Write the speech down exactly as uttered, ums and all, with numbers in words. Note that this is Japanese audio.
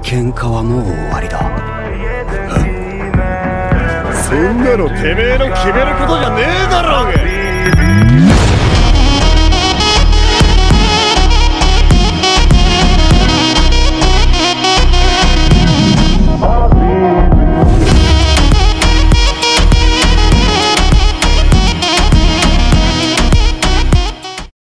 喧嘩はもう終わりだ。 そんなのてめえの決めることじゃねえだろうが。